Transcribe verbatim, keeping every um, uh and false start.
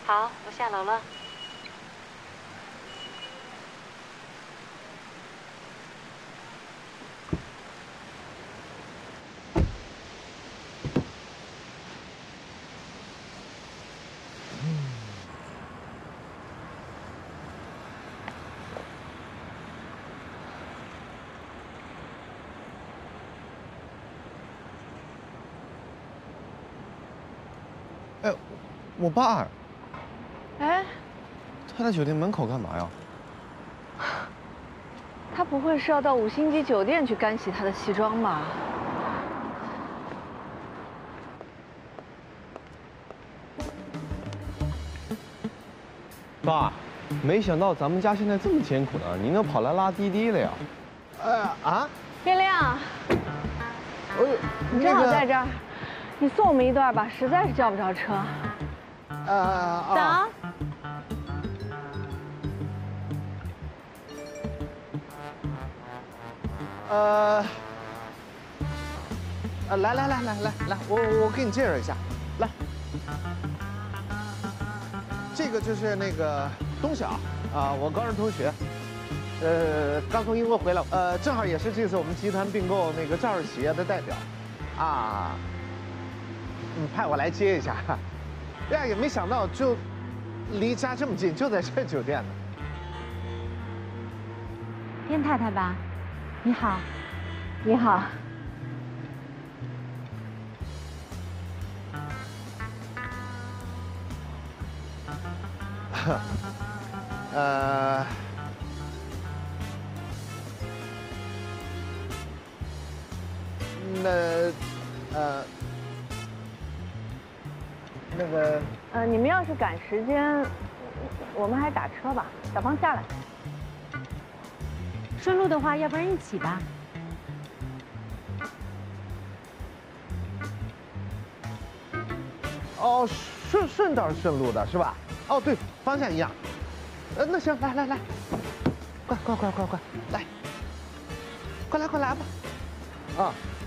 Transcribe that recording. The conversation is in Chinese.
好，我下楼了。 哎，我爸。 哎， 他在酒店门口干嘛呀？ 他不会是要到五星级酒店去干洗他的西装吧？ 爸，没想到咱们家现在这么艰苦呢，您都跑来拉滴滴了呀？ 呃啊， 天亮， 呃， 你正好在这儿，你送我们一段吧，实在是叫不着车。 呃啊。 走。 呃，呃，来来来来来来，我我给你介绍一下，来，这个就是那个东晓啊，我高中同学，呃，刚从英国回来，呃，正好也是这次我们集团并购那个赵氏企业的代表，啊，嗯，派我来接一下，哎呀，也没想到就离家这么近，就在这酒店呢。 燕太太吧？ 你好， 你好。 呃，那呃，那个呃，你们要是赶时间，我们还打车吧。小芳下来。 顺路的话，要不然一起吧。 哦，顺顺道顺路的是吧？哦，对，方向一样。呃，那行，来来来，快快快快快，来，快来快来吧。啊，